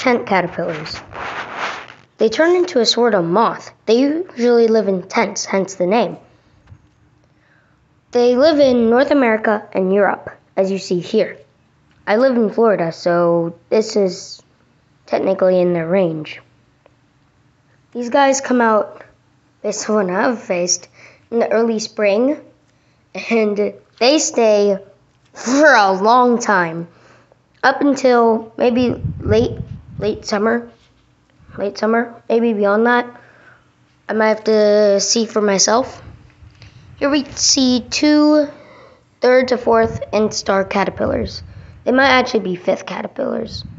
tent caterpillars. They turn into a sort of moth. They usually live in tents, hence the name. They live in North America and Europe, as you see here. I live in Florida, so this is technically in their range. These guys come out, this one I've faced, in the early spring, and they stay for a long time, up until maybe late summer, maybe beyond that. I might have to see for myself. Here we see 2 third to 4th instar caterpillars. They might actually be 5th caterpillars.